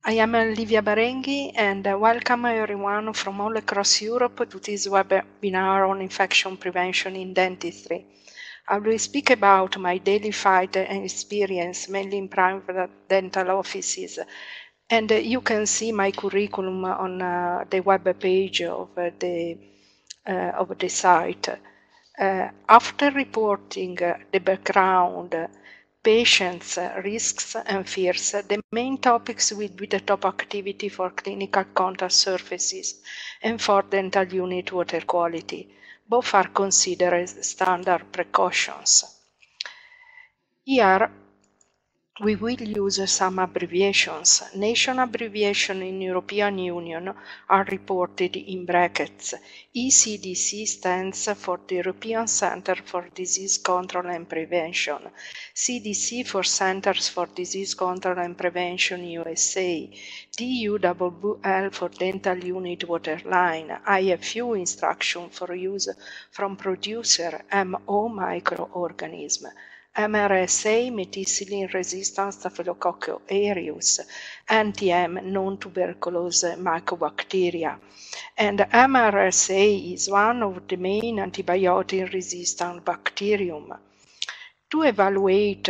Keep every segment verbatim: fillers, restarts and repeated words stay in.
I am Livia Barenghi and uh, welcome everyone from all across Europe to this webinar on infection prevention in dentistry. I will speak about my daily fight and experience mainly in private dental offices, and uh, you can see my curriculum on uh, the web page of uh, the uh, of the site. Uh, after reporting uh, the background, uh, patients, uh, risks and fears, the main topics will be the top activity for clinical contact surfaces and for dental unit water quality. Both are considered as standard precautions. Here, we will use some abbreviations. Nation abbreviations in European Union are reported in brackets. E C D C stands for the European Centre for Disease Control and Prevention. C D C for Centers for Disease Control and Prevention U S A. D U W L for Dental Unit Waterline. I F U instruction for use from producer M O microorganism. M R S A methicillin-resistant Staphylococcus aureus, anti-M non-tuberculous mycobacteria. And M R S A is one of the main antibiotic-resistant bacterium. To evaluate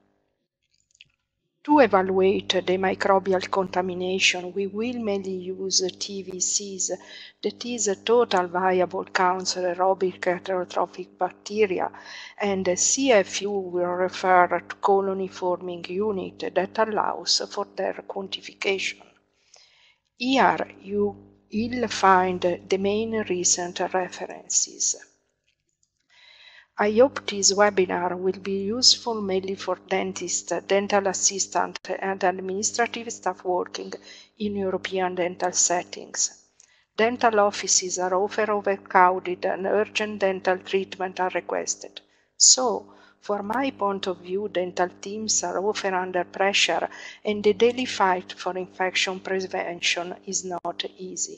To evaluate the microbial contamination, we will mainly use T V Cs, that is total viable counts aerobic heterotrophic bacteria, and C F U will refer to colony forming unit that allows for their quantification. Here you will find the main recent references. I hope this webinar will be useful mainly for dentists, dental assistants, and administrative staff working in European dental settings. Dental offices are often overcrowded and urgent dental treatment are requested. So, from my point of view, dental teams are often under pressure and the daily fight for infection prevention is not easy.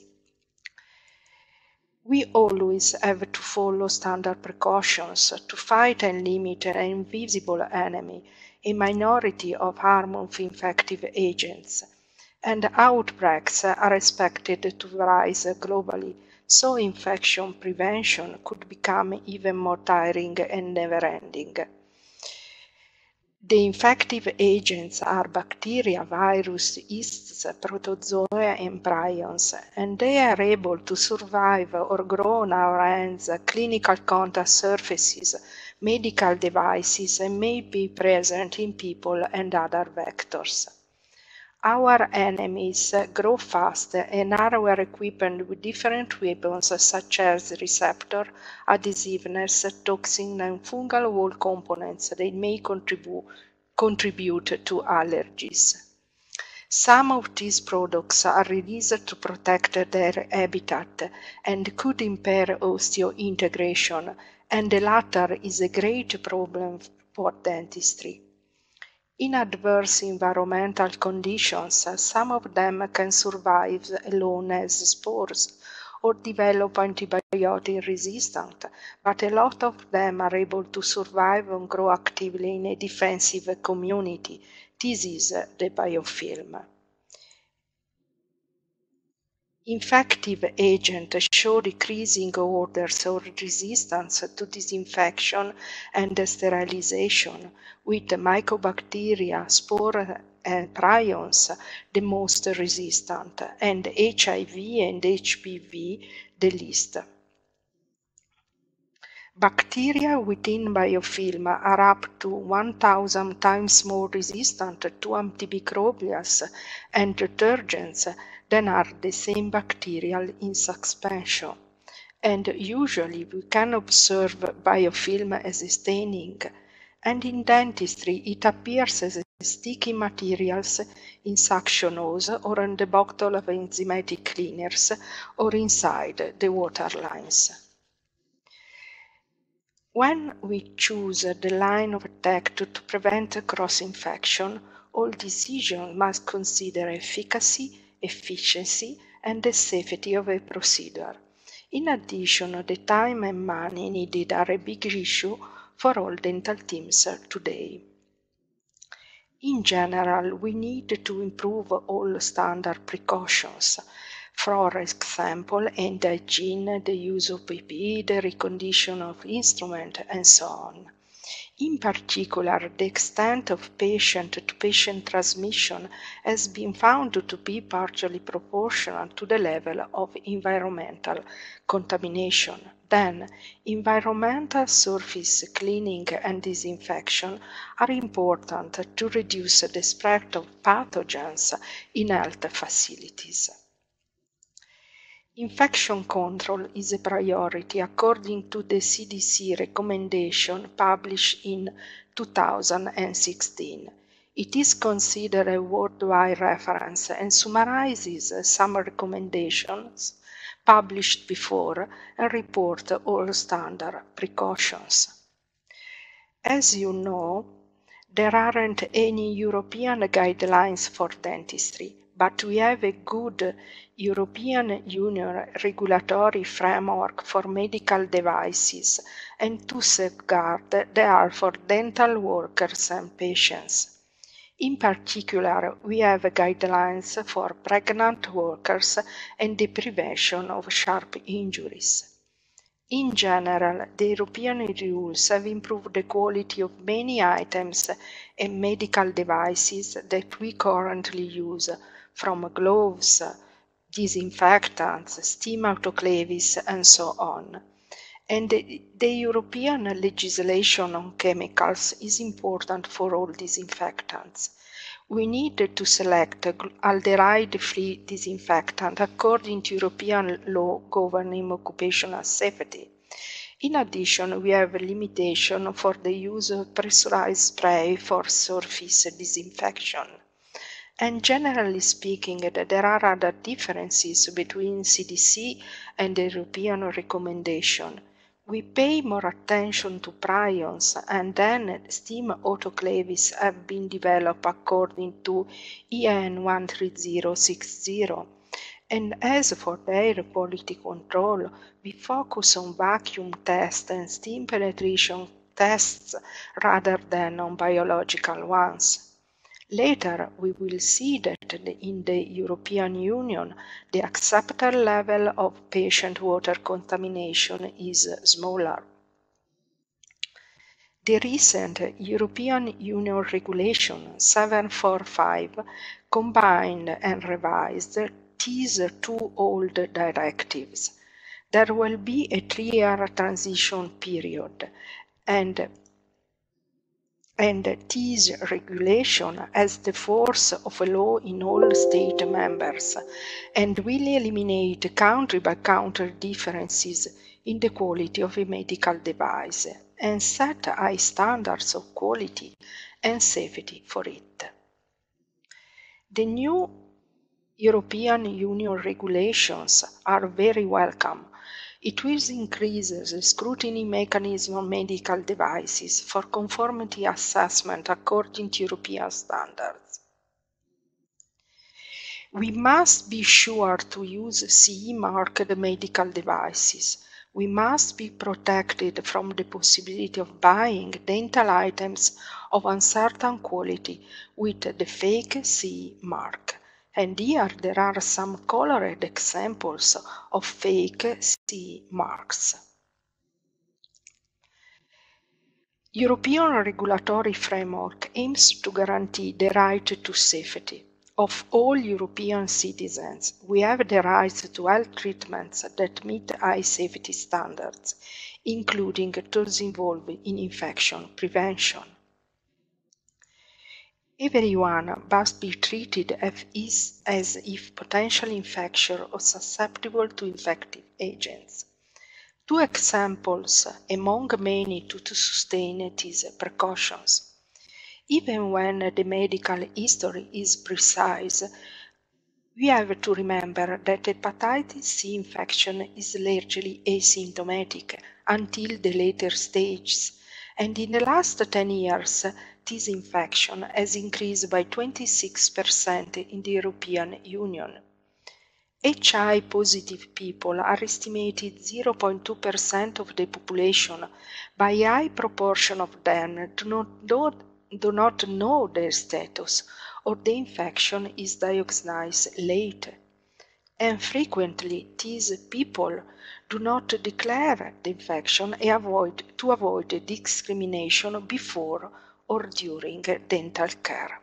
We always have to follow standard precautions to fight and limit an invisible enemy, a minority of harmful infective agents, and outbreaks are expected to rise globally, so infection prevention could become even more tiring and never-ending. The infective agents are bacteria, virus, yeasts, protozoa, and prions, and they are able to survive or grow on our hands, clinical contact surfaces, medical devices, and may be present in people and other vectors. Our enemies grow fast and are well equipped with different weapons such as receptor, adhesiveness, toxin, and fungal wall components that may contribute, contribute to allergies. Some of these products are released to protect their habitat and could impair osseointegration, and the latter is a great problem for dentistry. In adverse environmental conditions, some of them can survive alone as spores or develop antibiotic resistance, but a lot of them are able to survive and grow actively in a defensive community. This is the biofilm. Infective agents show decreasing orders or resistance to disinfection and sterilization, with mycobacteria, spore, and prions the most resistant, and H I V and H P V the least. Bacteria within biofilm are up to one thousand times more resistant to antimicrobials and detergents than are the same bacterial in suspension. And usually we can observe biofilm as a staining, and in dentistry it appears as sticky materials in suction hose or in the bottle of enzymatic cleaners or inside the water lines. When we choose the line of attack to, to prevent cross-infection, all decisions must consider efficacy, efficiency, and the safety of a procedure. In addition, the time and money needed are a big issue for all dental teams today. In general, we need to improve all standard precautions. For example, anti-hygiene, the use of P P E, the recondition of instruments, and so on. In particular, the extent of patient-to-patient transmission has been found to be partially proportional to the level of environmental contamination. Then, environmental surface cleaning and disinfection are important to reduce the spread of pathogens in health facilities. Infection control is a priority according to the C D C recommendation published in two thousand sixteen. It is considered a worldwide reference and summarizes some recommendations published before and report all standard precautions. As you know, there aren't any European guidelines for dentistry, but we have a good European Union regulatory framework for medical devices and to safeguard the health for dental workers and patients. In particular, we have guidelines for pregnant workers and the prevention of sharp injuries. In general, the European rules have improved the quality of many items and medical devices that we currently use, from gloves, disinfectants, steam autoclaves, and so on. And the, the European legislation on chemicals is important for all disinfectants. We need to select aldehyde-free disinfectant according to European law governing occupational safety. In addition, we have a limitation for the use of pressurized spray for surface disinfection. And generally speaking, there are other differences between C D C and the European recommendation. We pay more attention to prions, and then steam autoclaves have been developed according to E N one three zero six zero. And as for the air quality control, we focus on vacuum tests and steam penetration tests rather than on biological ones. Later, we will see that in the European Union, the accepted level of patient water contamination is smaller. The recent European Union Regulation seven forty-five combined and revised these two old directives. There will be a three-year transition period, and and this regulation has the force of a law in all state members and will eliminate country-by-country differences in the quality of a medical device and set high standards of quality and safety for it. The new European Union regulations are very welcome. It will increase the scrutiny mechanism on medical devices for conformity assessment according to European standards. We must be sure to use C E-marked medical devices. We must be protected from the possibility of buying dental items of uncertain quality with the fake C E mark. And here there are some colored examples of fake C E marks. European regulatory framework aims to guarantee the right to safety of all European citizens. We have the right to health treatments that meet high safety standards, including those involved in infection prevention. Everyone must be treated as if potentially infectious or susceptible to infective agents. Two examples among many to, to sustain these precautions. Even when the medical history is precise, we have to remember that hepatitis C infection is largely asymptomatic until the later stages, and in the last ten years, this infection has increased by twenty-six percent in the European Union. H I V-positive people are estimated zero point two percent of the population, but a high proportion of them do not know do not know their status, or the infection is diagnosed later. And frequently these people do not declare the infection and avoid, to avoid discrimination before or during dental care.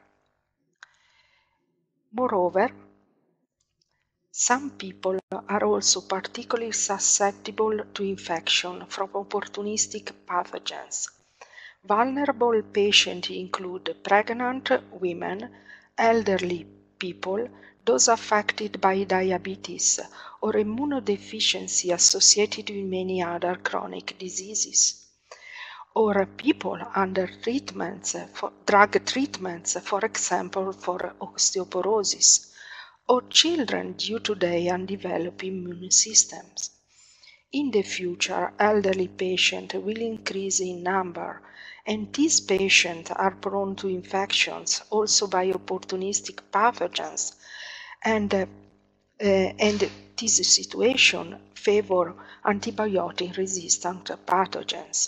Moreover, some people are also particularly susceptible to infection from opportunistic pathogens. Vulnerable patients include pregnant women, elderly people, those affected by diabetes or immunodeficiency associated with many other chronic diseases, or people under treatments for drug treatments, for example, for osteoporosis, or children due to their undeveloped immune systems. In the future, elderly patients will increase in number, and these patients are prone to infections also by opportunistic pathogens, and, uh, uh, and this situation favor antibiotic-resistant pathogens.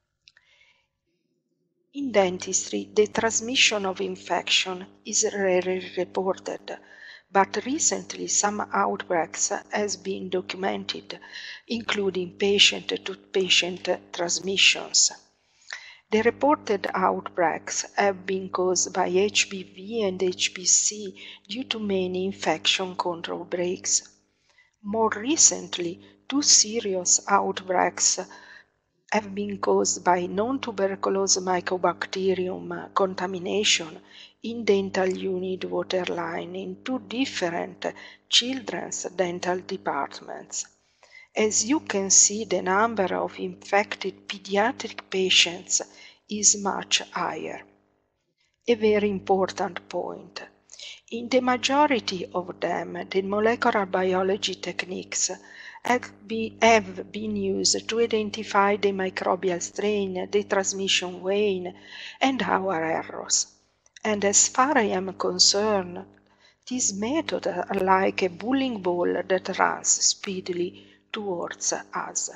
In dentistry, the transmission of infection is rarely reported, but recently some outbreaks have been documented, including patient-to-patient transmissions. The reported outbreaks have been caused by H B V and H P C due to many infection control breaks. More recently, two serious outbreaks have been caused by non-tuberculous Mycobacterium contamination in dental unit waterline in two different children's dental departments. As you can see, the number of infected pediatric patients is much higher. A very important point. In the majority of them, the molecular biology techniques have been, have been used to identify the microbial strain, the transmission way, and our errors. And as far as I am concerned, these methods are like a bowling ball that runs speedily towards us.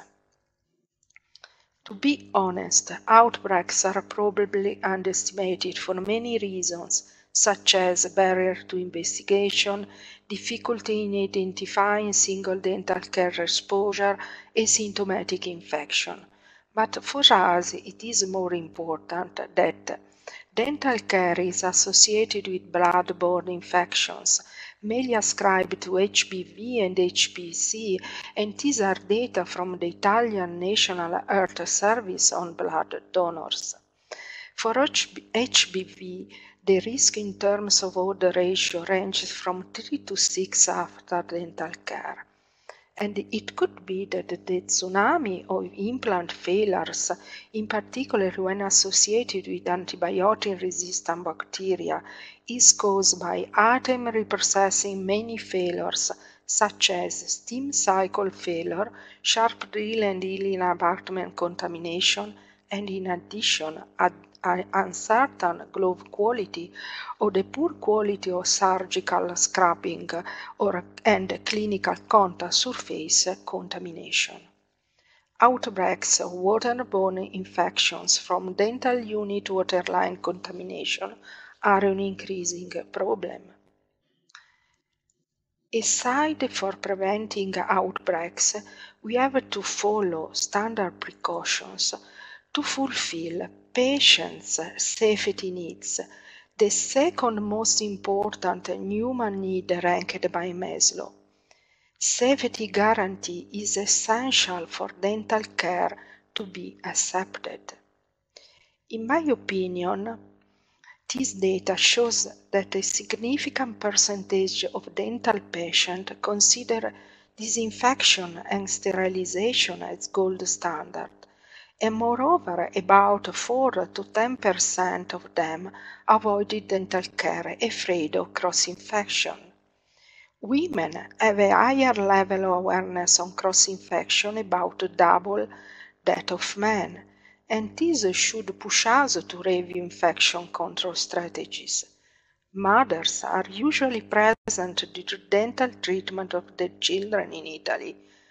To be honest, outbreaks are probably underestimated for many reasons, such as barrier to investigation, difficulty in identifying single dental care exposure, asymptomatic infection. But for us, it is more important that dental care is associated with blood-borne infections, mainly ascribed to H B V and H P C, and these are data from the Italian National Health Service on blood donors. For H B V, the risk in terms of odor ratio ranges from three to six after dental care. And it could be that the tsunami of implant failures, in particular when associated with antibiotic-resistant bacteria, is caused by item reprocessing many failures, such as steam cycle failure, sharp drill and healing abutment contamination, and in addition, uncertain glove quality or the poor quality of surgical scraping or and clinical contact surface contamination. Outbreaks of waterborne infections from dental unit waterline contamination are an increasing problem. Aside for preventing outbreaks, we have to follow standard precautions to fulfill patients' safety needs, the second most important human need ranked by Maslow. Safety guarantee is essential for dental care to be accepted. In my opinion, this data shows that a significant percentage of dental patients consider disinfection and sterilization as gold standard, and moreover, about four to ten percent of them avoided dental care afraid of cross-infection. Women have a higher level of awareness on cross-infection, about double that of men, and this should push us to review infection control strategies. Mothers are usually present to dental treatment of their children in Italy.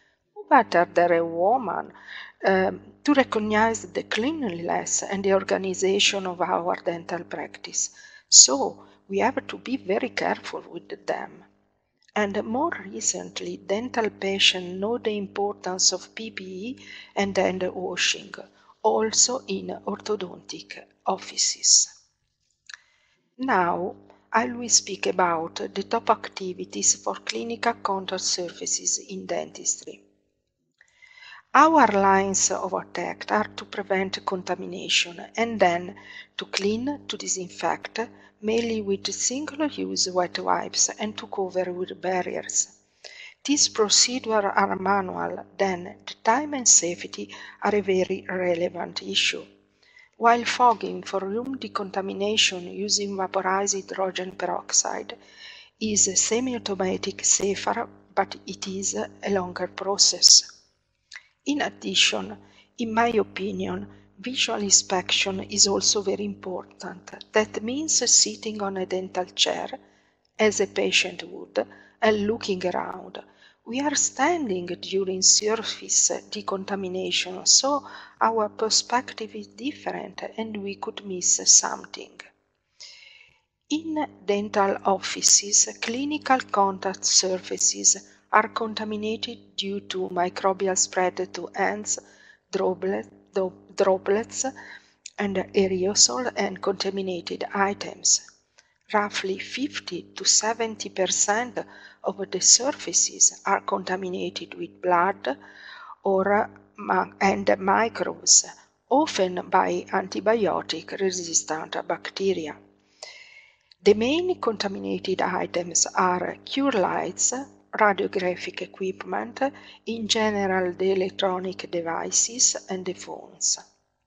better than a woman um, to recognize the cleanliness and the organization of our dental practice. So we have to be very careful with them. And more recently, dental patients know the importance of P P E and hand washing, also in orthodontic offices. Now, I will speak about the top activities for clinical contact surfaces in dentistry. Our lines of attack are to prevent contamination and then to clean, to disinfect, mainly with single-use wet wipes and to cover with barriers. These procedures are manual, then the time and safety are a very relevant issue. While fogging for room decontamination using vaporized hydrogen peroxide is semi-automatic safer, but it is a longer process. In addition, in my opinion, visual inspection is also very important. That means sitting on a dental chair, as a patient would, and looking around. We are standing during surface decontamination, so our perspective is different and we could miss something. In dental offices, clinical contact surfaces are contaminated due to microbial spread to hands, droplets, and aerosol and contaminated items. Roughly fifty to seventy percent of the surfaces are contaminated with blood or and microbes, often by antibiotic-resistant bacteria. The main contaminated items are cure lights, radiographic equipment, in general the electronic devices and the phones.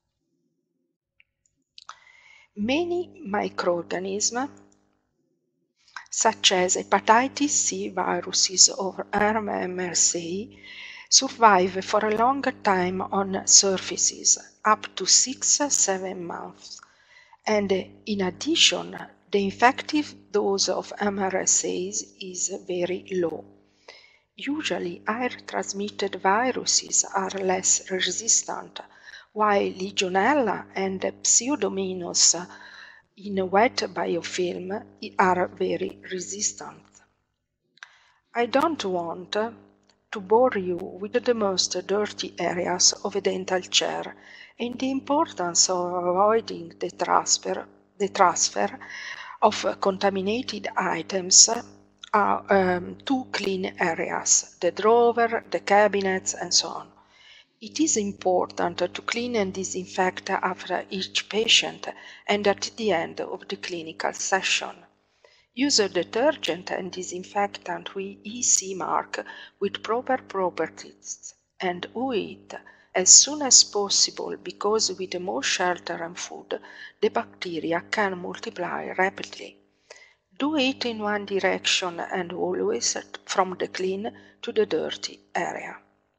Many microorganisms, such as hepatitis C viruses or M R S A, survive for a longer time on surfaces, up to six to seven months, and in addition, the infective dose of M R S As is very low. Usually, air-transmitted viruses are less resistant, while Legionella and Pseudomonas in wet biofilm are very resistant. I don't want to bore you with the most dirty areas of a dental chair and the importance of avoiding the transfer, the transfer of contaminated items uh, um, to clean areas, the drawer, the cabinets, and so on. It is important to clean and disinfect after each patient and at the end of the clinical session. Use a detergent and disinfectant with E C mark with proper properties and do it as soon as possible, because with more shelter and food, the bacteria can multiply rapidly. Do it in one direction and always from the clean to the dirty area.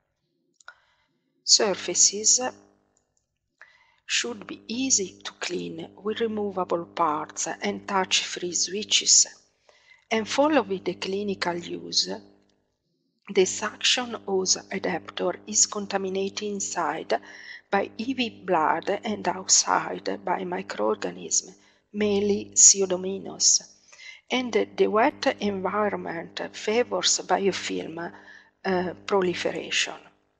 Surfaces should be easy to clean with removable parts and touch-free switches, and follow with the clinical use. The suction hose adapter is contaminated inside by E V blood and outside by microorganisms, mainly Pseudomonas, and the wet environment favors biofilm uh, proliferation.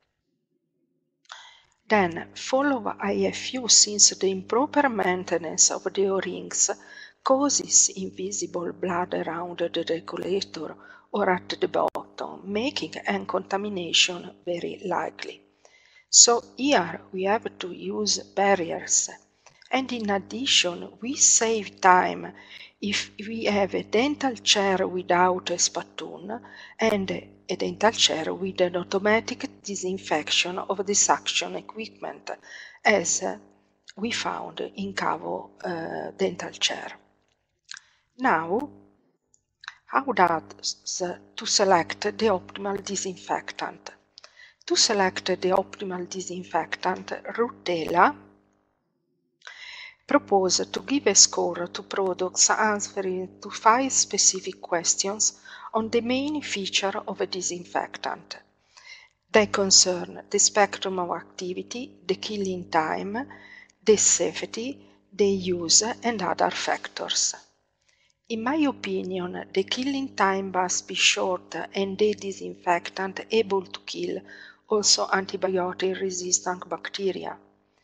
Then follow I F U, since the improper maintenance of the O-rings causes invisible blood around the regulator or at the bottom, making and contamination very likely. So here we have to use barriers, and in addition we save time if we have a dental chair without a spatoon and a dental chair with an automatic disinfection of the suction equipment, as we found in Cavo uh, dental chair. Now, how does to select the optimal disinfectant? To select the optimal disinfectant, Rutela proposed to give a score to products answering to five specific questions on the main feature of a disinfectant. They concern the spectrum of activity, the killing time, the safety, the use, and other factors. In my opinion, the killing time must be short and the disinfectant able to kill also antibiotic-resistant bacteria.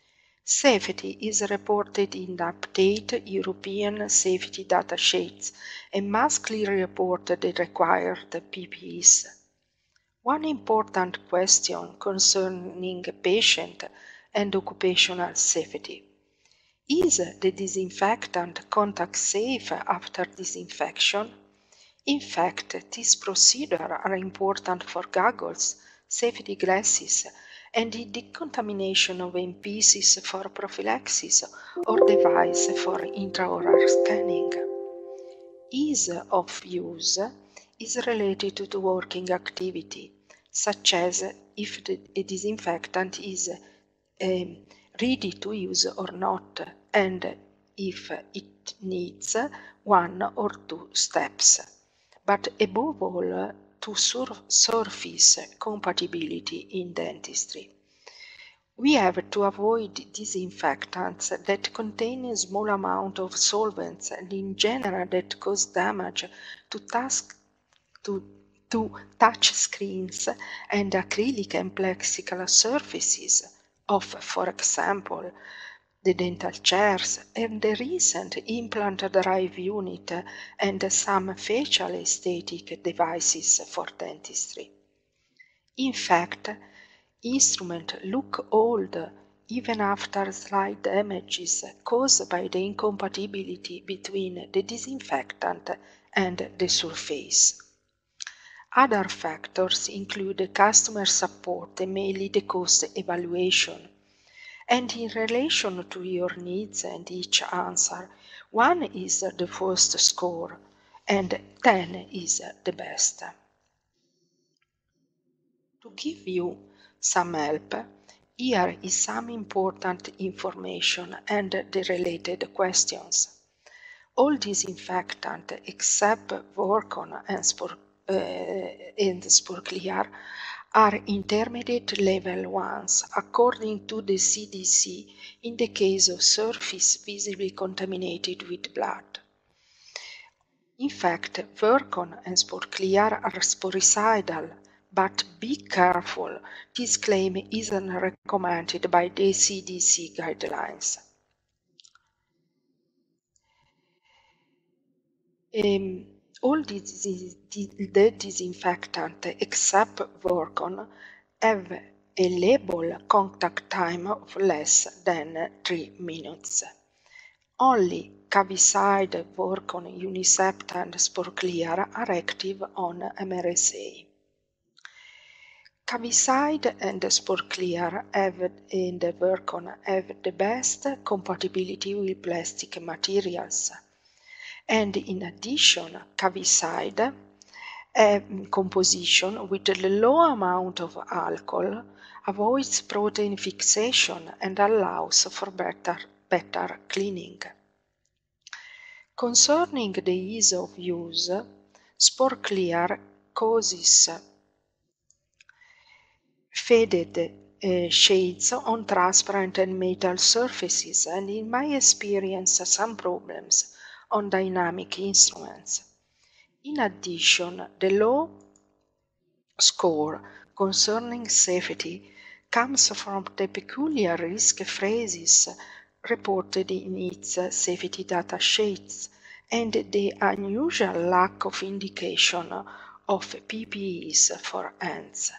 Safety is reported in the updated European safety datasheets and must clearly report the required P P Es. One important question concerning patient and occupational safety. Is the disinfectant contact safe after disinfection? In fact, these procedures are important for goggles, safety glasses, and the decontamination of M pieces for prophylaxis or device for intraoral scanning. Ease of use is related to working activity, such as if the disinfectant is um, ready to use or not, and if it needs one or two steps, but above all to sur surface compatibility in dentistry. We have to avoid disinfectants that contain a small amount of solvents and in general that cause damage to, task, to, to touch screens and acrylic and plexiglass surfaces of, for example, the dental chairs and the recent implant drive unit and some facial aesthetic devices for dentistry. In fact, instruments look old even after slight damages caused by the incompatibility between the disinfectant and the surface. Other factors include customer support and mainly the cost evaluation. And in relation to your needs and each answer, one is the first score and ten is the best. To give you some help, here is some important information and the related questions. All disinfectant except Vorkon and, Spor, uh, and Sporclear are intermediate level ones according to the C D C in the case of surface visibly contaminated with blood. In fact, Vorkon and Sporclear are sporicidal, but be careful, this claim isn't recommended by the C D C guidelines. Um, all these, the disinfectant except Vorkon have a label contact time of less than three minutes. Only Cavicide, Vorkon, Unicept and Sporclear are active on M R S A. Cavicide and Sporclear have and Vorkon have the best compatibility with plastic materials. And in addition, Cavicide a composition with a low amount of alcohol avoids protein fixation and allows for better, better cleaning. Concerning the ease of use, Sporclear causes faded uh, shades on transparent and metal surfaces and in my experience some problems on dynamic instruments. In addition, the low score concerning safety comes from the peculiar risk phrases reported in its safety data sheets and the unusual lack of indication of P P Es for hands.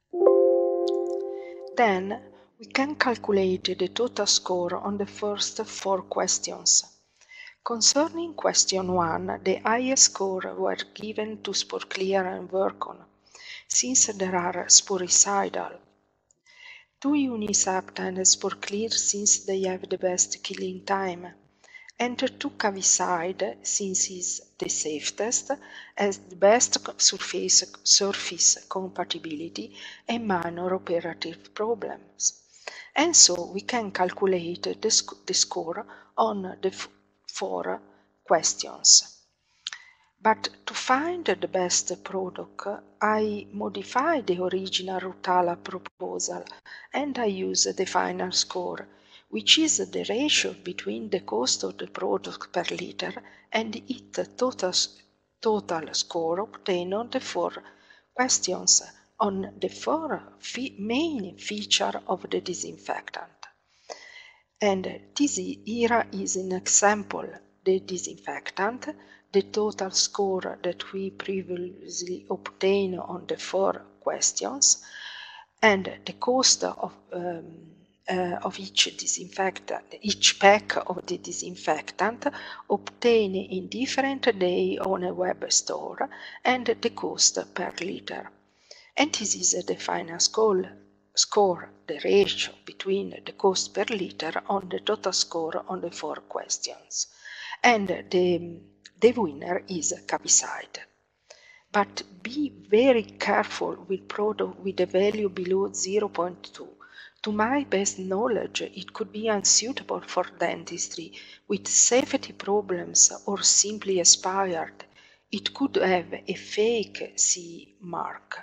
Then we can calculate the total score on the first four questions. Concerning question one, the highest score were given to Sporclear and Vorkon, since there are sporicidal. To Unicept and Sporclear, since they have the best killing time, and to Cavicide, since is the safest, has the best surface, surface compatibility and minor operative problems. And so we can calculate the, sc the score on the four questions. But to find the best product, I modify the original Rutala proposal and I use the final score, which is the ratio between the cost of the product per liter and its total, total score obtained on the four questions on the four fe main features of the disinfectant. And this here is an example. The disinfectant, the total score that we previously obtained on the four questions, and the cost of, um, uh, of each disinfectant, each pack of the disinfectant obtained in different days on a web store, and the cost per liter. And this is the final score. Score the ratio between the cost per liter on the total score on the four questions. And the, the winner is Capicide. But be very careful with product with a value below zero point two. To my best knowledge, it could be unsuitable for dentistry with safety problems or simply expired. It could have a fake C E mark.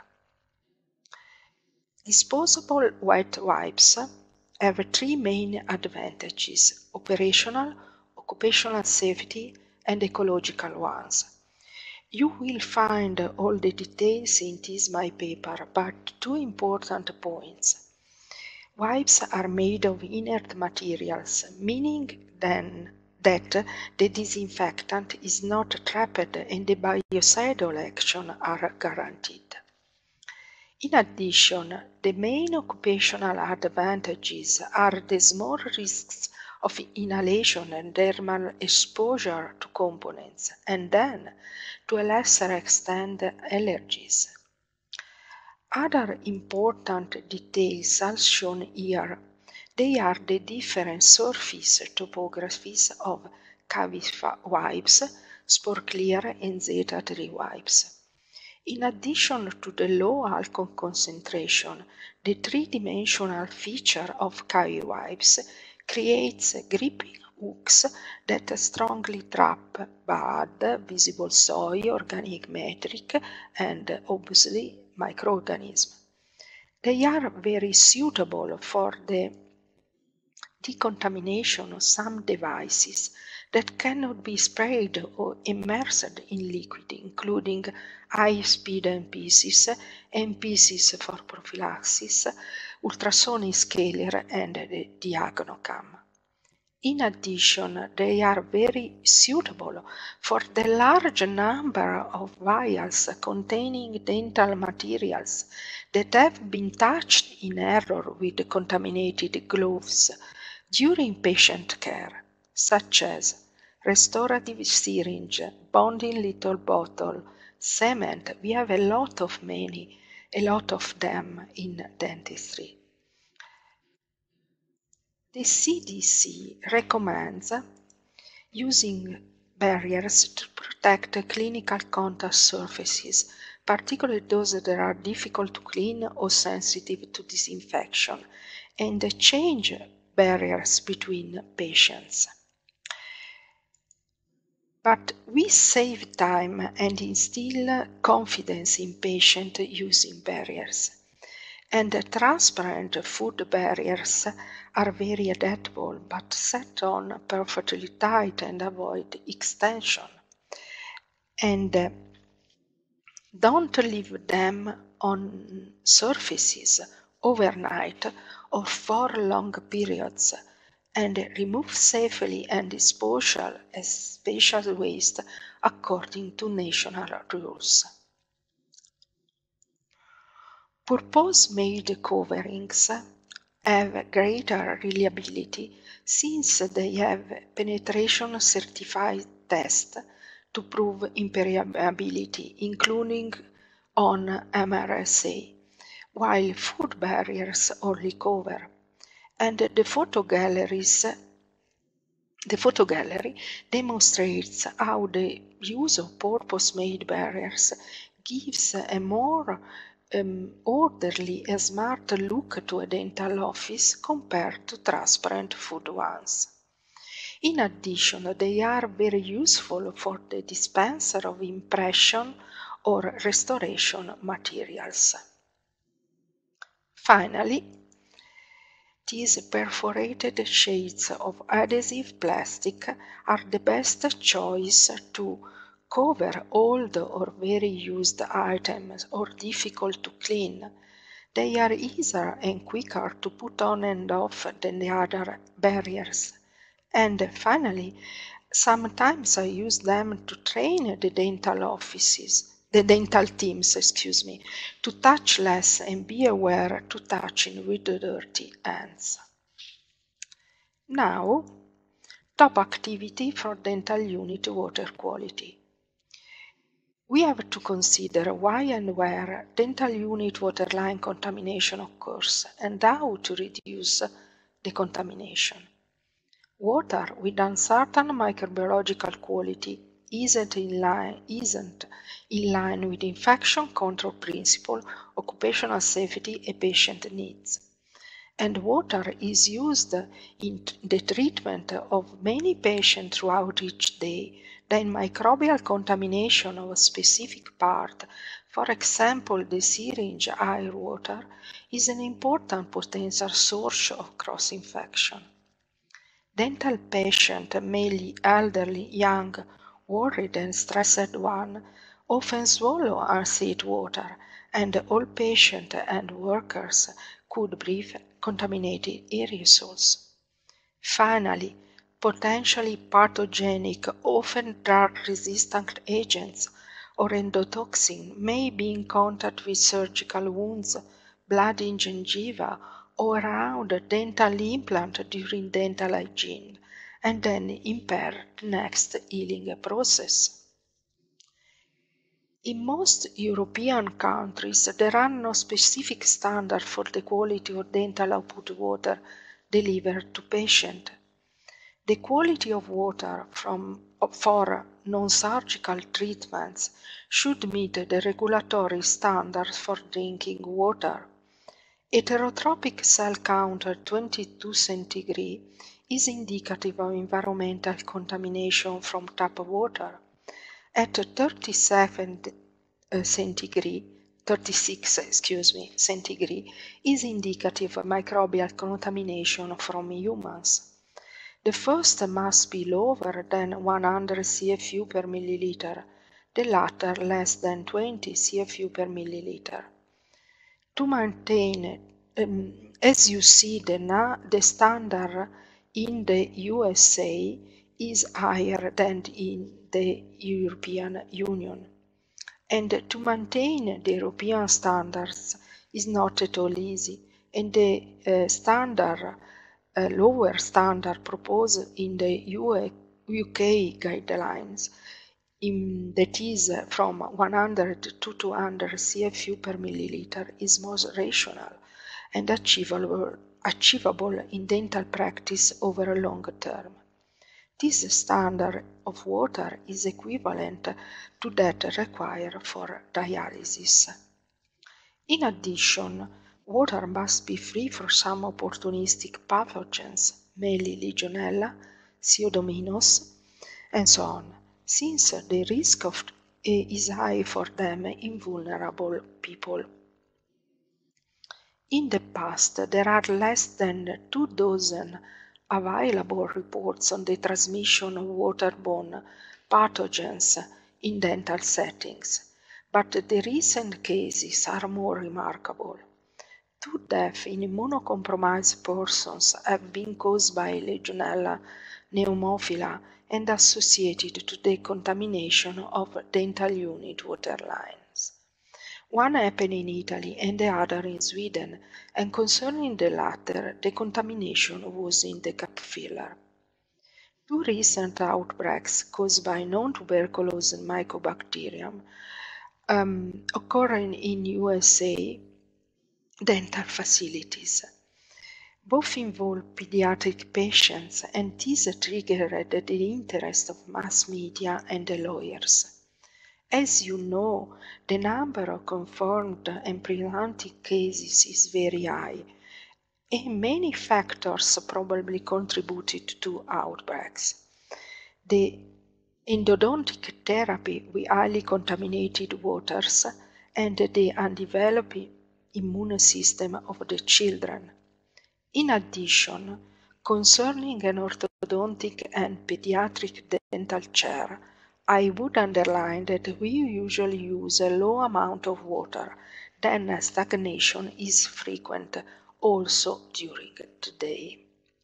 Disposable wet wipes have three main advantages: operational, occupational safety, and ecological ones. You will find all the details in this my paper, but two important points. Wipes are made of inert materials, meaning then that the disinfectant is not trapped and the biocidal action are guaranteed. In addition, the main occupational advantages are the small risks of inhalation and dermal exposure to components, and then, to a lesser extent, allergies. Other important details are shown here. They are the different surface topographies of Cavify wipes, Sporclear and Zeta three wipes. In addition to the low alcohol concentration, the three-dimensional feature of Cavify wipes creates gripping hooks that strongly trap bad, visible soil, organic matter, and obviously microorganisms. They are very suitable for the decontamination of some devices that cannot be sprayed or immersed in liquid, including high-speed M P Cs, M P Cs for prophylaxis, ultrasonic scaler, and the DiagnoCam. In addition, they are very suitable for the large number of vials containing dental materials that have been touched in error with contaminated gloves during patient care, such as restorative syringe, bonding little bottle, cement. We have a lot of many, a lot of them in dentistry. The C D C recommends using barriers to protect clinical contact surfaces, particularly those that are difficult to clean or sensitive to disinfection, and change barriers between patients. But we save time and instill confidence in patients using barriers. And transparent food barriers are very adaptable, but set on perfectly tight and avoid extension. And uh, don't leave them on surfaces overnight or for long periods, and remove safely and disposal as special waste according to national rules. Purpose-made coverings have greater reliability since they have penetration certified tests to prove impermeability, including on M R S A, while food barriers only cover. And the photo galleries The photo gallery demonstrates how the use of purpose-made barriers gives a more um, orderly and smart look to a dental office compared to transparent food ones. In addition, they are very useful for the dispenser of impression or restoration materials. Finally, these perforated sheets of adhesive plastic are the best choice to cover old or very used items or difficult to clean. They are easier and quicker to put on and off than the other barriers. And finally, sometimes I use them to train the dental offices, the dental teams, excuse me, to touch less and be aware to touching with the dirty hands. Now, top activity for dental unit water quality. We have to consider why and where dental unit waterline contamination occurs and how to reduce the contamination. Water with uncertain microbiological quality isn't in line, isn't in line with infection control principle, occupational safety, and patient needs. And water is used in the treatment of many patients throughout each day. Then microbial contamination of a specific part, for example the syringe air water, is an important potential source of cross-infection. Dental patients, mainly elderly, young, worried and stressed ones, often swallow unsafe water, and all patients and workers could breathe contaminated aerosols. Finally, potentially pathogenic, often drug-resistant agents or endotoxin may be in contact with surgical wounds, blood in gingiva, or around a dental implant during dental hygiene, and then impair the next healing process. In most European countries, there are no specific standards for the quality of dental output water delivered to patients. The quality of water from, for non-surgical treatments should meet the regulatory standards for drinking water. Heterotropic cell count at twenty-two centigrade is indicative of environmental contamination from tap water. At thirty-seven uh, centigrade, thirty-six excuse me, centigrade is indicative of microbial contamination from humans. The first must be lower than one hundred C F U per milliliter, the latter less than twenty C F U per milliliter. To maintain, um, as you see, the, na the standard in the U S A is higher than in the European Union. And to maintain the European standards is not at all easy, and the uh, standard, uh, lower standard proposed in the U K guidelines, in, that is from one hundred to two hundred C F U per milliliter, is most rational and achievable, achievable in dental practice over a long term. This standard of water is equivalent to that required for dialysis. In addition, water must be free from some opportunistic pathogens, mainly Legionella, Pseudomonas, and so on, since the risk of is high for them in vulnerable people. In the past, there are less than two dozen available reports on the transmission of waterborne pathogens in dental settings, but the recent cases are more remarkable. Two deaths in immunocompromised persons have been caused by Legionella pneumophila and associated to the contamination of dental unit water lines. One happened in Italy and the other in Sweden, and concerning the latter, the contamination was in the cup filler. Two recent outbreaks caused by non-tuberculous mycobacterium um, occurring in U S A dental facilities. Both involve pediatric patients, and this triggered the interest of mass media and the lawyers. As you know, the number of confirmed and prevented cases is very high, and many factors probably contributed to outbreaks. The endodontic therapy with highly contaminated waters and the undeveloped immune system of the children. In addition, concerning an orthodontic and pediatric dental chair, I would underline that we usually use a low amount of water, then stagnation is frequent also during the day.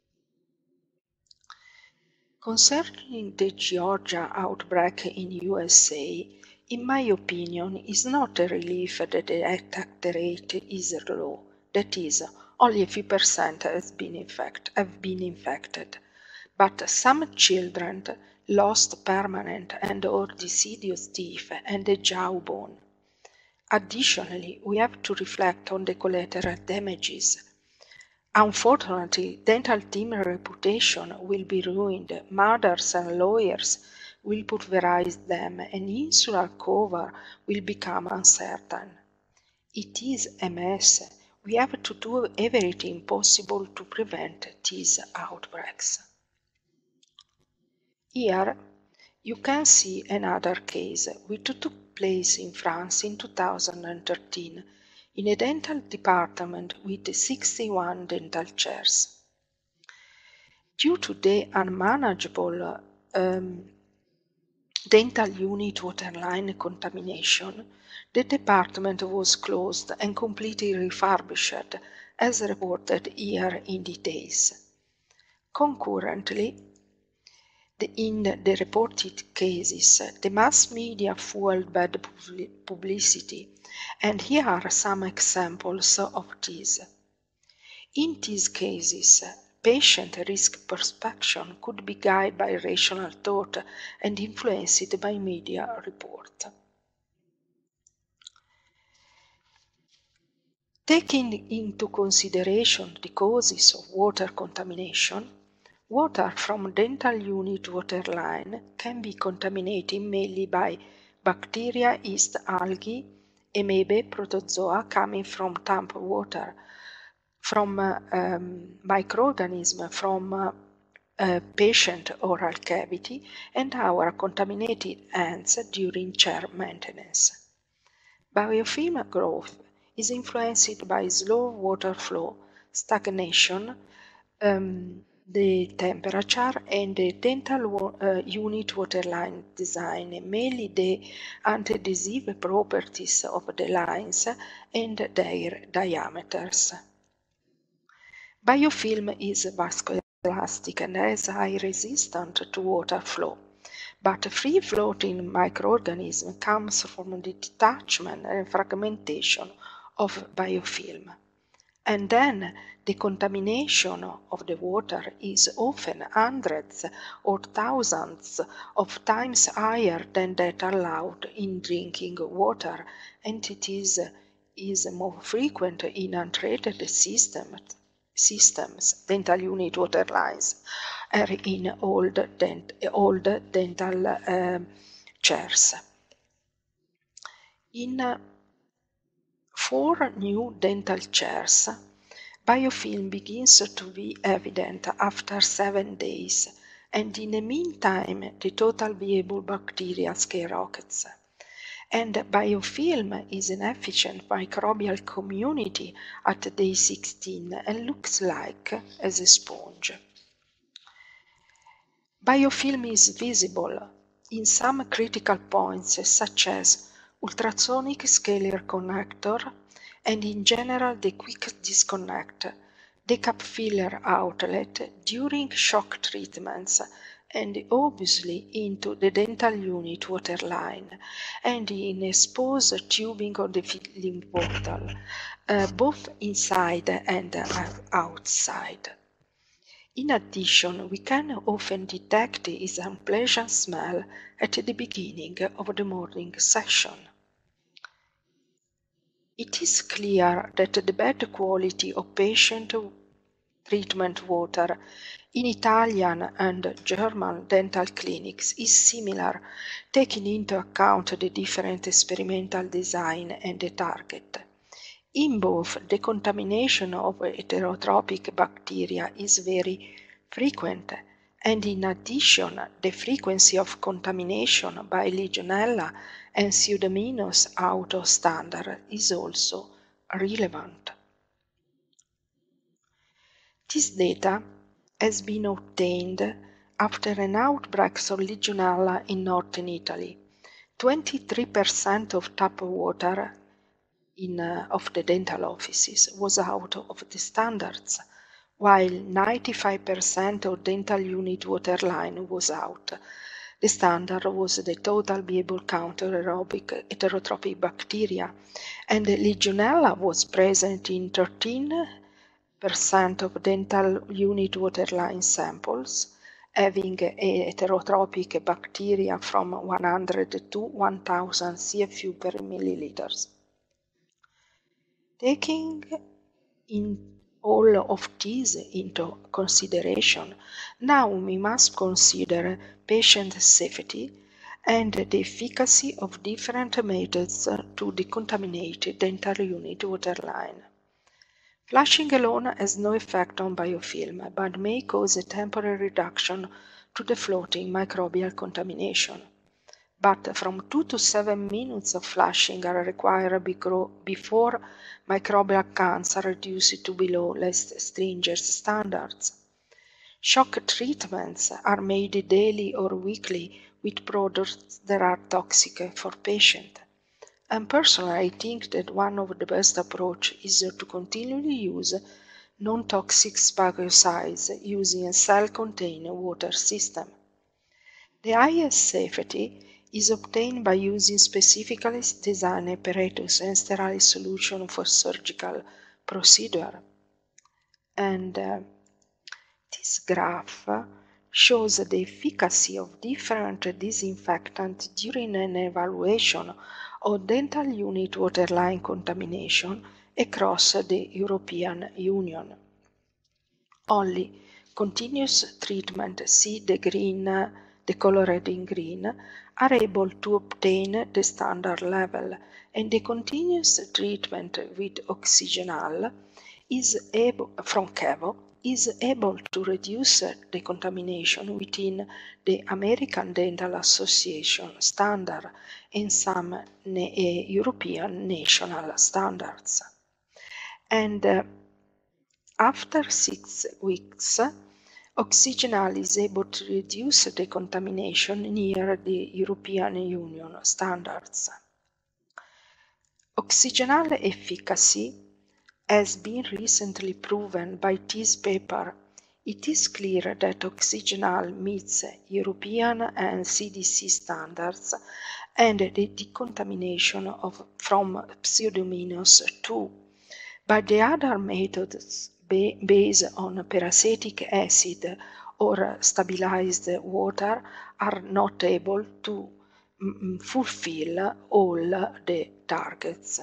Concerning the Georgia outbreak in U S A, in my opinion, it's not a relief that the attack rate is low, that is, only a few percent has been infect, have been infected, but some children lost permanent and or deciduous teeth and the jawbone. Additionally, we have to reflect on the collateral damages. Unfortunately, dental team reputation will be ruined, mothers and lawyers will pulverize them, and insular cover will become uncertain. It is a mess. We have to do everything possible to prevent these outbreaks. Here, you can see another case which took place in France in two thousand thirteen in a dental department with sixty-one dental chairs. Due to the unmanageable um, dental unit waterline contamination, the department was closed and completely refurbished, as reported here in details. Concurrently, the, in the reported cases, the mass media fueled bad publicity, and here are some examples of these. In these cases, patient risk perception could be guided by rational thought and influenced by media report. Taking into consideration the causes of water contamination, water from dental unit waterline can be contaminated mainly by bacteria, yeast, algae, amoeba, protozoa coming from tap water, from uh, um, microorganisms from uh, uh, patient oral cavity, and our contaminated hands during chair maintenance. Biofilm growth is influenced by slow water flow, stagnation, um, the temperature, and the dental uh, unit waterline design, mainly the anti-adhesive properties of the lines and their diameters. Biofilm is viscoelastic and is high resistant to water flow, but free-floating microorganism comes from the detachment and fragmentation of biofilm. And then the contamination of the water is often hundreds or thousands of times higher than that allowed in drinking water, and it is, is more frequent in untreated systems. systems, dental unit water lines, are in old, dent, old dental uh, chairs. In uh, four new dental chairs, biofilm begins to be evident after seven days, and in the meantime, the total viable bacteria skyrockets. And biofilm is an efficient microbial community at day sixteen and looks like as a sponge. Biofilm is visible in some critical points such as ultrasonic scalar connector and in general the quick disconnect, the cap filler outlet during shock treatments, and obviously into the dental unit waterline, and in exposed tubing of the filling bottle, uh, both inside and uh, outside. In addition, we can often detect its unpleasant smell at the beginning of the morning session. It is clear that the bad quality of patient treatment water in Italian and German dental clinics is similar, taking into account the different experimental design and the target. In both, the contamination of heterotrophic bacteria is very frequent, and in addition, the frequency of contamination by Legionella and Pseudomonas auto standard is also relevant. This data has been obtained after an outbreak of Legionella in northern Italy. twenty-three percent of tap water in, uh, of the dental offices was out of the standards, while ninety-five percent of dental unit water line was out. The standard was the total viable counter aerobic heterotrophic bacteria, and Legionella was present in thirteen percent of dental unit water line samples, having a heterotrophic bacteria from one hundred to one thousand C F U per milliliters. Taking in all of these into consideration, now we must consider patient safety and the efficacy of different methods to decontaminate dental unit water line. Flushing alone has no effect on biofilm, but may cause a temporary reduction to the floating microbial contamination. But from two to seven minutes of flushing are required before microbial counts are reduced to below less stringent standards. Shock treatments are made daily or weekly with products that are toxic for patients. And personally, I think that one of the best approaches is to continually use non-toxic biocides using a self-contained water system. The highest safety is obtained by using specifically designed apparatus and sterile solution for surgical procedure. And uh, this graph shows the efficacy of different disinfectants during an evaluation of dental unit waterline contamination across the European Union. Only continuous treatment, see the green, the colored in green, are able to obtain the standard level, and the continuous treatment with oxygenal is able, from Kevo is able to reduce the contamination within the American Dental Association standard and some European national standards. And uh, after six weeks, oxygenal is able to reduce the contamination near the European Union standards. Oxygenal efficacy has been recently proven by this paper. It is clear that oxygenal meets European and C D C standards, and the decontamination of, from Pseudomonas too. But the other methods based on peracetic acid or stabilized water are not able to mm, fulfill all the targets.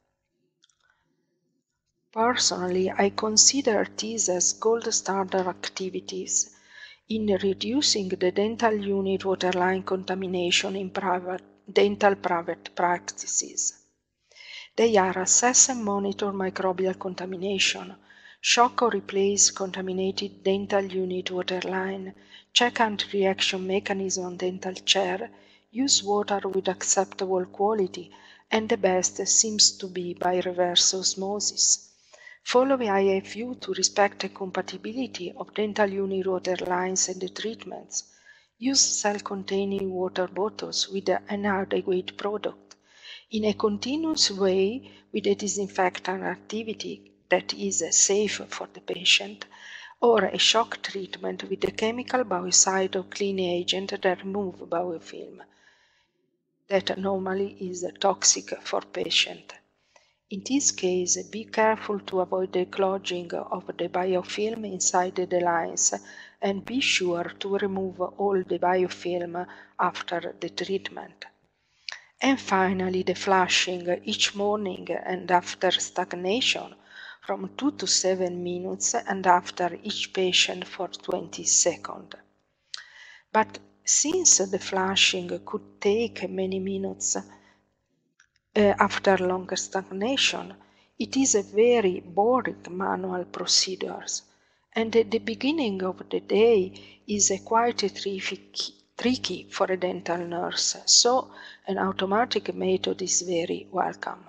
Personally, I consider these as gold standard activities in reducing the dental unit waterline contamination in private, dental private practices. They are assess and monitor microbial contamination, shock or replace contaminated dental unit waterline, check anti-reaction mechanism on dental chair, use water with acceptable quality, and the best seems to be by reverse osmosis. Follow the I F U to respect the compatibility of dental unit water lines and the treatments. Use self-containing water bottles with an adequate product in a continuous way with a disinfectant activity that is safe for the patient, or a shock treatment with a chemical biocide or cleaning agent that remove biofilm that normally is toxic for patient. In this case, be careful to avoid the clogging of the biofilm inside the lines, and be sure to remove all the biofilm after the treatment. And finally, the flushing each morning and after stagnation from two to seven minutes, and after each patient for twenty seconds. But since the flushing could take many minutes, Uh, after longer stagnation, It is a very boring manual procedure, and at the beginning of the day is a quite tricky, tricky for a dental nurse, so an automatic method is very welcome.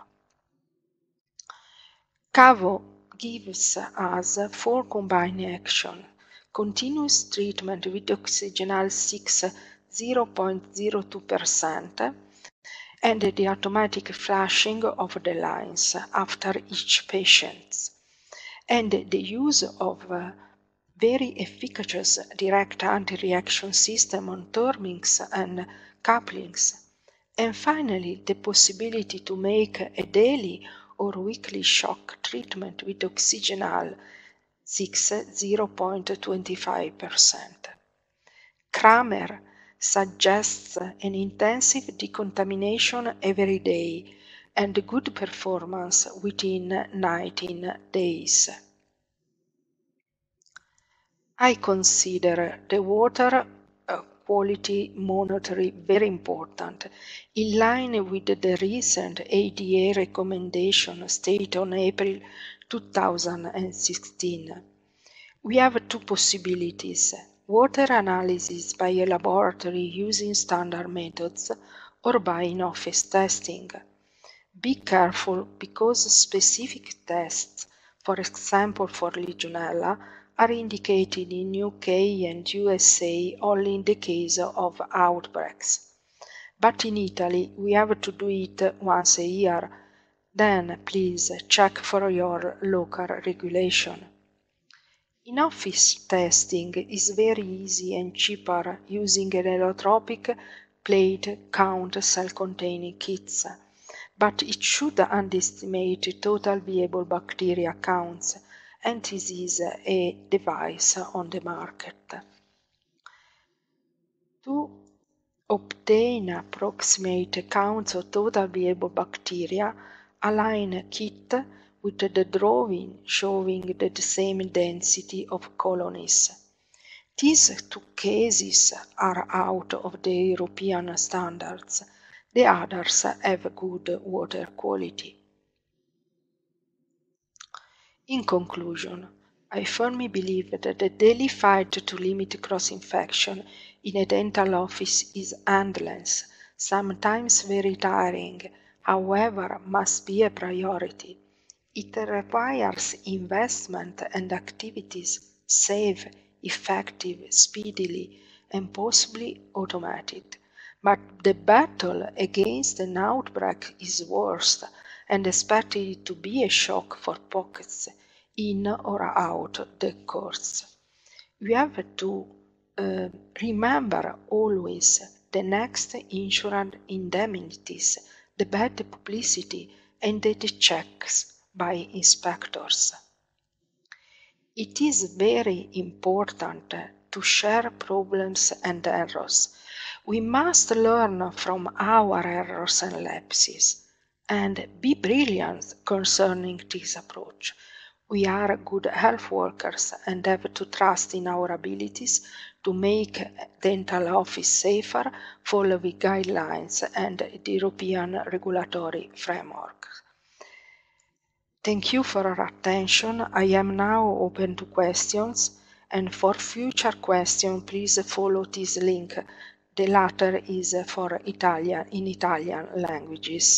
Cavo gives us four combined actions: continuous treatment with oxygenal six zero point zero two percent, and the automatic flashing of the lines after each patient, and the use of a very efficacious direct anti-reaction system on turnings and couplings, and finally the possibility to make a daily or weekly shock treatment with oxygenal six zero point two five percent. Kramer suggests an intensive decontamination every day and good performance within nineteen days. I consider the water uh, quality monitoring very important, in line with the recent A D A recommendation stated on April two thousand sixteen. We have two possibilities: water analysis by a laboratory using standard methods or by in-office testing. Be careful because specific tests, for example for Legionella, are indicated in U K and U S A only in the case of outbreaks. But in Italy we have to do it once a year. Then please check for your local regulation. In-office testing is very easy and cheaper using an allotropic plate count cell-containing kits, but it should underestimate total viable bacteria counts, and this is a device on the market. To obtain approximate counts of total viable bacteria, align a kit with the drawing showing the same density of colonies. These two cases are out of the European standards. The others have good water quality. In conclusion, I firmly believe that the daily fight to limit cross-infection in a dental office is endless, sometimes very tiring, however, must be a priority. It requires investment and activities safe, effective, speedily, and possibly automated. But the battle against an outbreak is worse and expected to be a shock for pockets in or out the course. We have to uh, remember always the next insurance indemnities, the bad publicity, and the checks by inspectors. It is very important to share problems and errors. We must learn from our errors and lapses and be brilliant concerning this approach. We are good health workers and have to trust in our abilities to make dental office safer, following guidelines and the European regulatory framework. Thank you for your attention. I am now open to questions, and for future questions, please follow this link. The latter is for Italian, in Italian languages.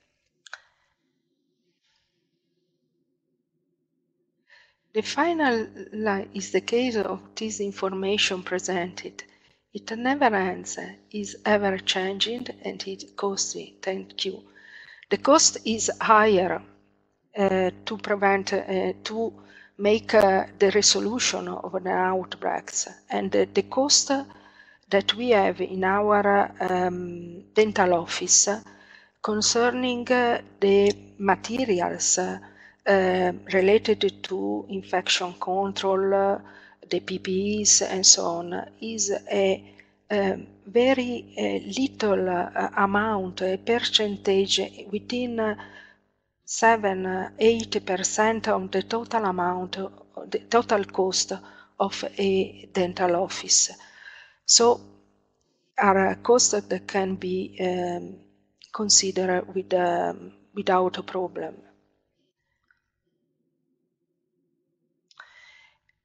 The final is the case of this information presented. It never ends, is ever changing, and it costly. Thank you. The cost is higher uh, to prevent, uh, to make uh, the resolution of the outbreaks, and uh, the cost that we have in our um, dental office concerning uh, the materials uh, uh, related to infection control, uh, the P P Es and so on, is a, a very uh, little uh, amount, a percentage within uh, seven to eight percent of the total amount, the total cost of a dental office. So are a cost that can be um, considered with, um, without a problem.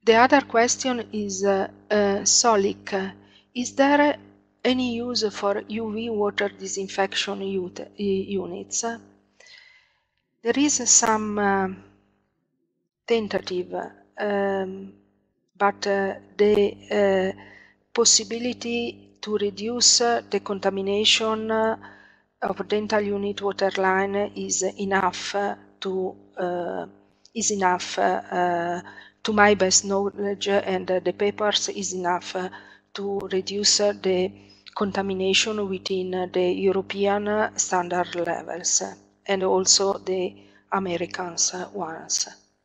The other question is uh, uh, Solic. Is there any use for U V water disinfection units? There is some uh, tentative, um, but uh, the uh, possibility to reduce uh, the contamination uh, of dental unit waterline is enough uh, to uh, is enough uh, uh, to my best knowledge, and uh, the papers is enough uh, to reduce uh, the contamination within uh, the European uh, standard levels uh, and also the American uh, ones.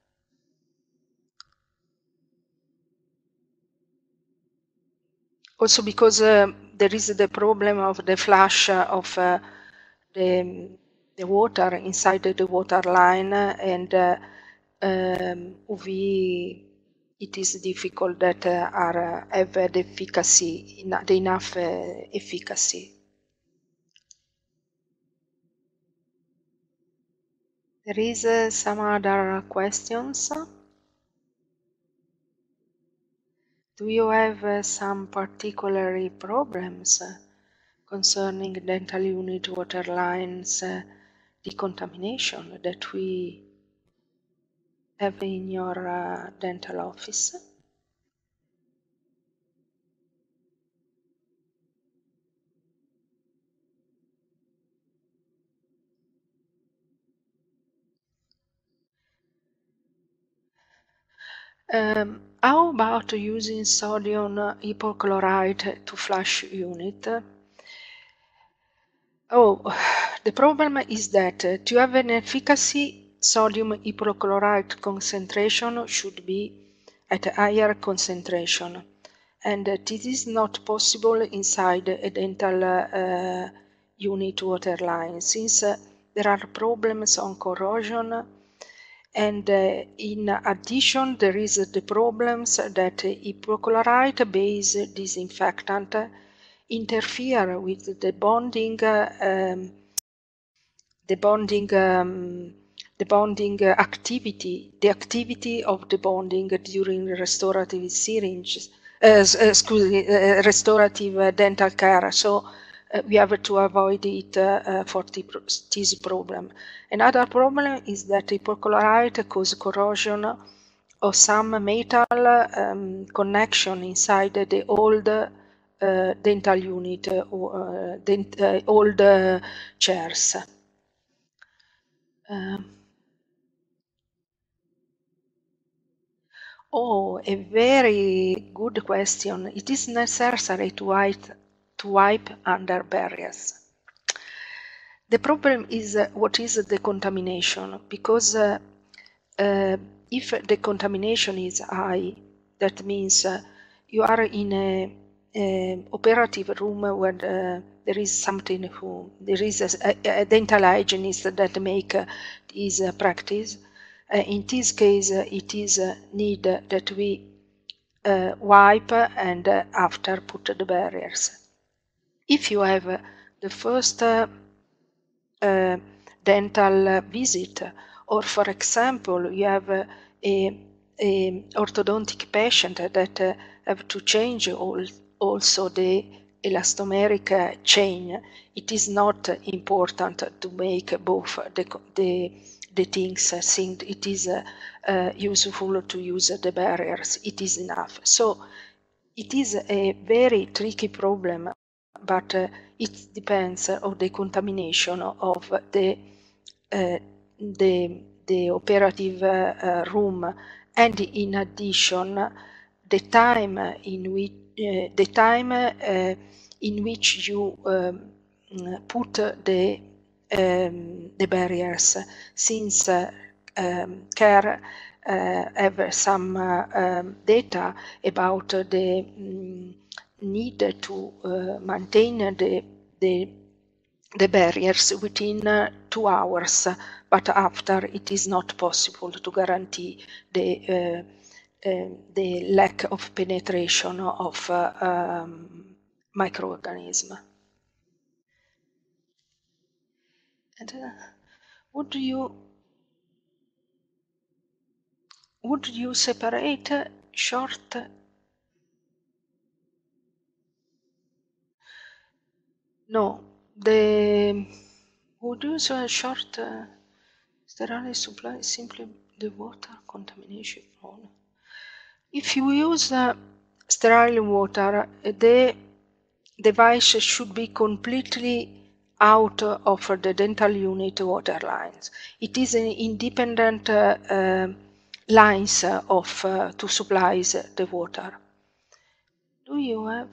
Also because uh, there is the problem of the flush of uh, the, the water inside the water line, and uh, um, U V, it is difficult that uh, are uh, have the efficacy, the enough uh, efficacy. There is uh, some other questions. Do you have uh, some particular problems uh, concerning dental unit water lines uh, decontamination that we have in your uh, dental office? Um, how about using sodium hypochlorite to flush unit? Oh, the problem is that uh, to have an efficacy, sodium hypochlorite concentration should be at a higher concentration, and uh, this is not possible inside a dental uh, unit water line, since uh, there are problems on corrosion, and uh, in addition there is the problems that hypochlorite-based disinfectant interfere with the bonding uh, um, the bonding um, the bonding uh, activity, the activity of the bonding during restorative syringes, uh, excuse me, uh, restorative uh, dental care. So uh, we have to avoid it uh, uh, for this problem. Another problem is that hypochlorite causes corrosion of some metal um, connection inside the old uh, dental unit or uh, dent uh, old uh, chairs. Um, oh, a very good question. It is necessary to wipe, to wipe under barriers. The problem is uh, what is the contamination, because uh, uh, if the contamination is high, that means uh, you are in a, a operative room where uh, there is something who there is a, a dental hygienist that make uh, this uh, practice. Uh, in this case, uh, it is uh, need that we uh, wipe and uh, after put the barriers. If you have uh, the first uh, uh, dental visit, or for example, you have uh, a, a orthodontic patient that uh, have to change all, also the elastomeric uh, chain, it is not important to make both the, the, the things uh, synced. It is uh, uh, useful to use the barriers. It is enough. So it is a very tricky problem, but uh, it depends on the contamination of the uh, the, the operative uh, room, and in addition the time in which uh, the time uh, in which you um, put the um, the barriers, since uh, um, care uh, have some uh, um, data about the um, need to uh, maintain the, the the barriers within uh, two hours, but after it is not possible to guarantee the uh, uh, the lack of penetration of uh, um, microorganism. And uh, would you would you separate short no the would use a short uh, sterile supply simply the water contamination problem. If you use uh, sterile water, the device should be completely out of the dental unit water lines. It is an independent uh, uh, lines of uh, to supply the water. Do you have?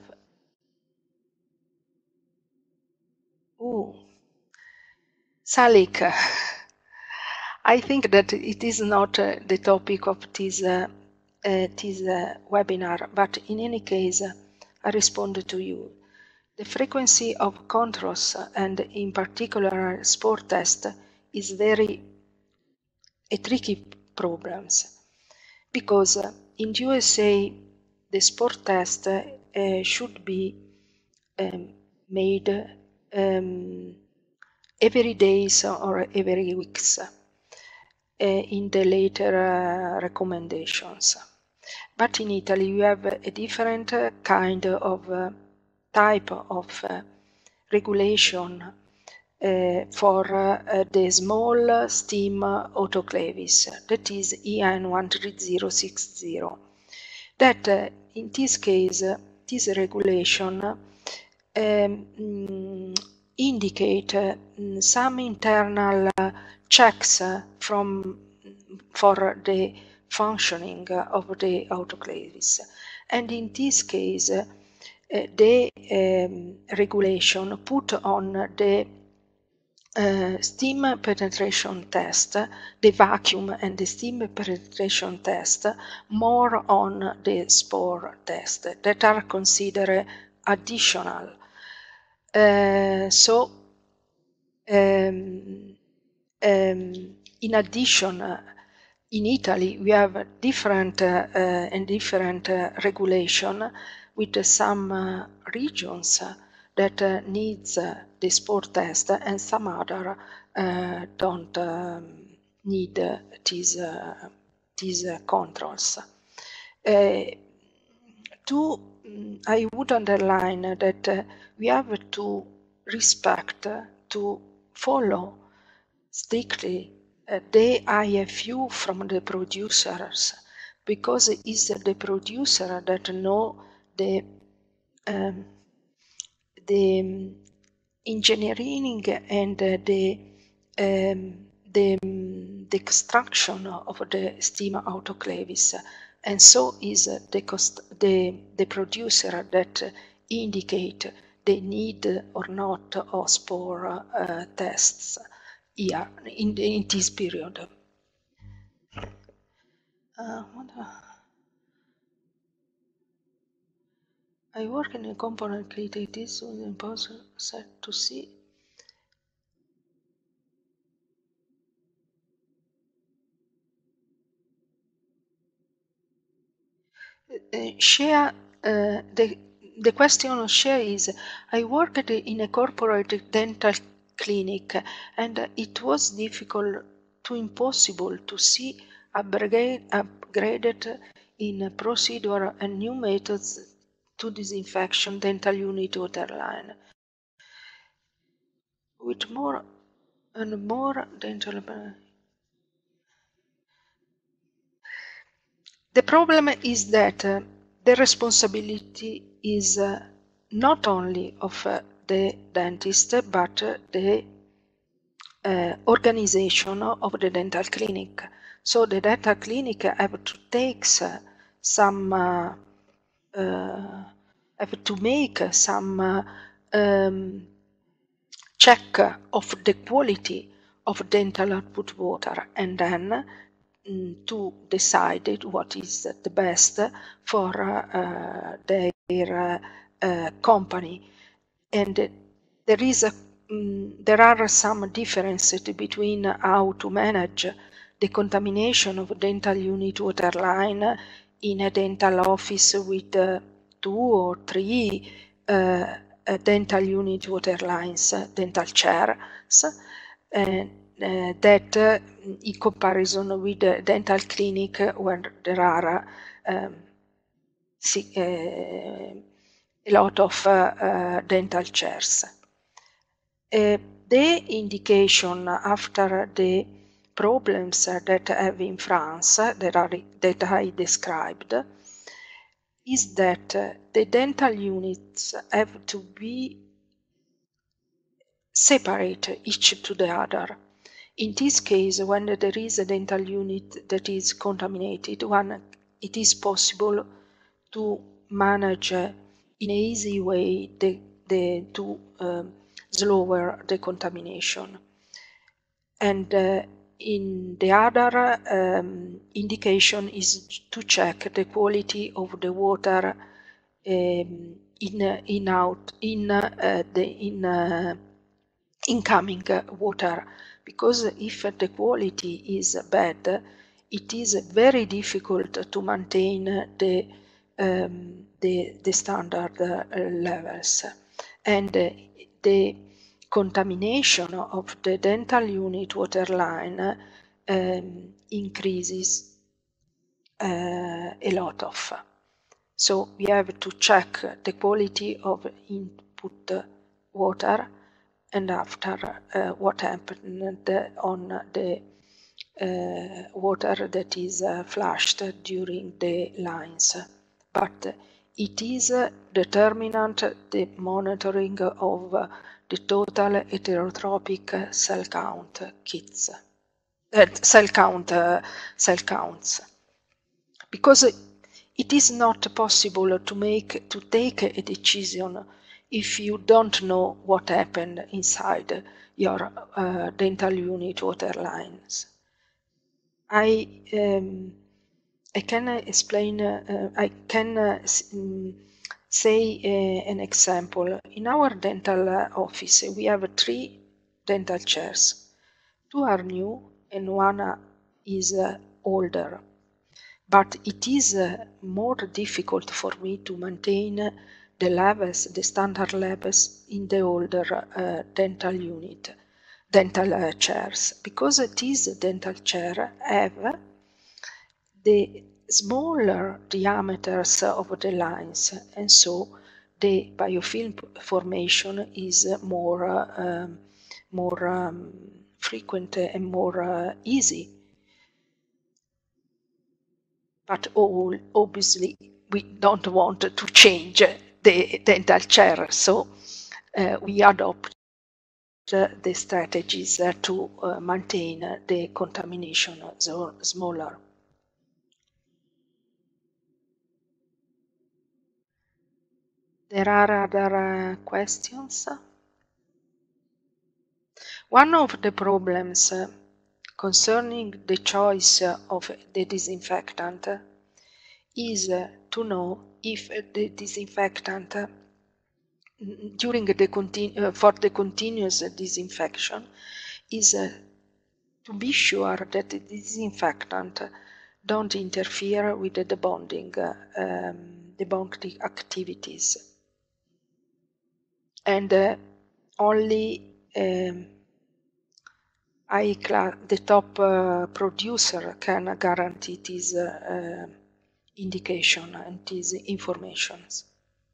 Oh, Salik, I think that it is not uh, the topic of this uh, uh, this uh, webinar, but in any case, uh, I respond to you. The frequency of controls and in particular sport test is very a tricky problem because uh, in U S A the sport test uh, should be um, made um, every days or every weeks uh, in the later uh, recommendations. But in Italy you have a different uh, kind of uh, type of uh, regulation uh, for uh, the small steam autoclaves, that is E N one three zero six zero. That uh, in this case, uh, this regulation um, indicate uh, some internal uh, checks uh, from for the functioning of the autoclaves, and in this case uh, the um, regulation put on the uh, steam penetration test, the vacuum and the steam penetration test, more on the spore test that are considered additional. Uh, so um, um, in addition, uh, in Italy we have different uh, uh, and different uh, regulation with uh, some uh, regions uh, that uh, needs uh, the spore test and some other uh, don't um, need uh, these, uh, these uh, controls. Uh, to, I would underline that uh, we have to respect, uh, to follow strictly uh, the I F U from the producers, because it is the producer that know the um, the engineering and uh, the um, the, um, the extraction of the steam autoclaves, and so is the cost the the producer that indicate the need or not of spore uh, tests here in, in this period. Uh, what, uh, I work in a component lead. It is impossible set to see. Uh, share uh, the the question of share is: I worked in a corporate dental clinic, and it was difficult to impossible to see upgrade, upgraded in procedure and new methods to disinfection dental unit water line with more and more dental. The problem is that uh, the responsibility is uh, not only of uh, the dentist, but uh, the uh, organization of the dental clinic. So the dental clinic have to take uh, some, uh, uh, have to make some uh, um, check of the quality of dental output water, and then to decide what is the best for uh, their uh, company. And there is a, um, there are some differences between how to manage the contamination of dental unit water line in a dental office with uh, two or three uh, uh, dental unit water lines, dental chairs, and Uh, that uh, in comparison with the dental clinic where there are um, see, uh, a lot of uh, uh, dental chairs. Uh, the indication after the problems that I have in France that, are, that I described is that uh, the dental units have to be separate each to the other. In this case, when there is a dental unit that is contaminated, one, it is possible to manage uh, in an easy way the, the, to um, slower the contamination. And uh, in the other um, indication is to check the quality of the water um, in in out in uh, the in uh, incoming water, because if the quality is bad, it is very difficult to maintain the um, the, the standard uh, levels, and uh, the contamination of the dental unit waterline um, increases uh, a lot of. So we have to check the quality of input water, and after uh, what happened on the uh, water that is uh, flushed during the lines. But it is uh, determinant the monitoring of uh, the total heterotropic cell count kits, uh, cell count uh, cell counts, because it is not possible to make to take a decision if you don't know what happened inside your uh, dental unit water lines. I um, I can explain. Uh, I can uh, say uh, an example. In our dental office, we have three dental chairs. Two are new and one is uh, older. But it is uh, more difficult for me to maintain the levels, the standard levels in the older uh, dental unit, dental uh, chairs, because these dental chairs have the smaller diameters of the lines, and so the biofilm formation is more, uh, um, more um, frequent and more uh, easy. But all, obviously we don't want to change the dental chair, so uh, we adopt uh, the strategies uh, to uh, maintain uh, the contamination zone smaller. There are other uh, questions? One of the problems uh, concerning the choice of the disinfectant is uh, to know if the disinfectant uh, during the continu uh, for the continuous disinfection is uh, to be sure that the disinfectant don't interfere with the debonding, uh, um, debonding activities, and uh, only um, I class the top uh, producer can guarantee this uh, uh, indication and these informations.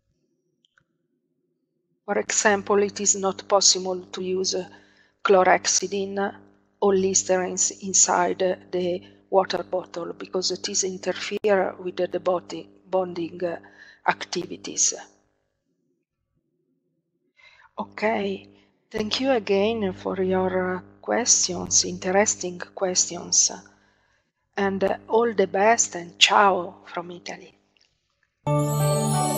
For example, it is not possible to use chlorhexidine or Listerine inside the water bottle because it is interfere with the body bonding activities. Okay, thank you again for your questions, interesting questions, and all the best, and ciao from Italy.